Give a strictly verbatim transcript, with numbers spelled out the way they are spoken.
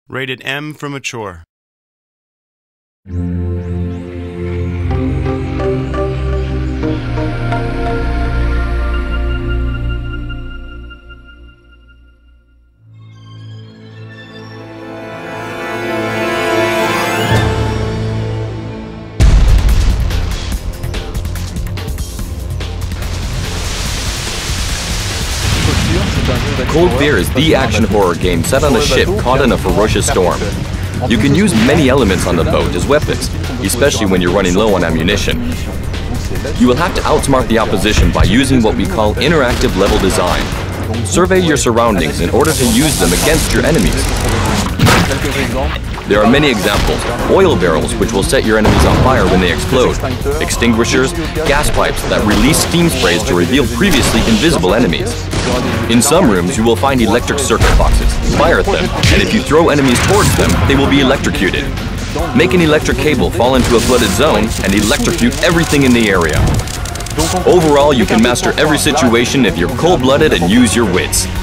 Rated M for mature. Cold Fear is the action horror game set on a ship caught in a ferocious storm. You can use many elements on the boat as weapons, especially when you're running low on ammunition. You will have to outsmart the opposition by using what we call interactive level design. Survey your surroundings in order to use them against your enemies. There are many examples: oil barrels, which will set your enemies on fire when they explode; extinguishers, gas pipes that release steam sprays to reveal previously invisible enemies. In some rooms, you will find electric circuit boxes. Fire them, and if you throw enemies towards them, they will be electrocuted. Make an electric cable fall into a flooded zone and electrocute everything in the area. Overall, you can master every situation if you're cold-blooded and use your wits.